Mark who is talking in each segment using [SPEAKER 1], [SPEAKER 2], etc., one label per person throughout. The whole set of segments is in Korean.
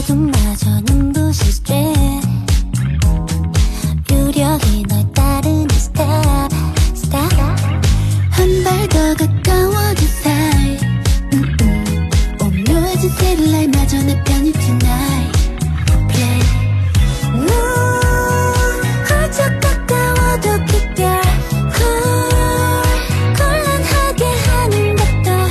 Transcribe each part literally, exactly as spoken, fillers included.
[SPEAKER 1] 어둠마저 눈부신 stress 유력이 널 따르는 stop stop 한 발 더 가까워진 사이 음, 음. 오묘해진 새들날마저 내 편이 tonight play 넌 훌쩍 가까워도 기별 cool 곤란하게 하는 것도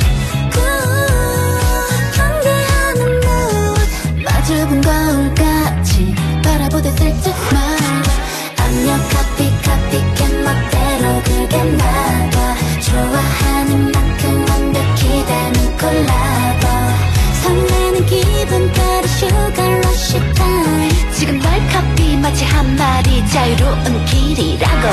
[SPEAKER 1] cool 경계하는 mood 마주본 거울같이 바라보다 살짝 smile 압력 copy copy 캔 멋대로 그게 나봐 좋아하는 만큼 완벽히 닮은 콜라보 설레는 기분 따라 sugar rush time 지금 널 copy 마치 한 마리 자유로운 길이라고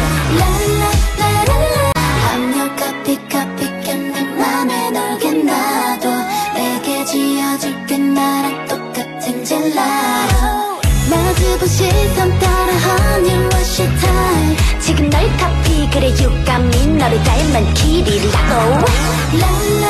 [SPEAKER 1] 랄랄라랄라 압력 copy copy 캔 내 맘에 넓게 놔둬 내게 지어줄게 나랑 똑같은 젤라로 마주본 시선 따라 honey rush time 지금 널 copy 그래 유감이 너를 닮은 길이라고 랄라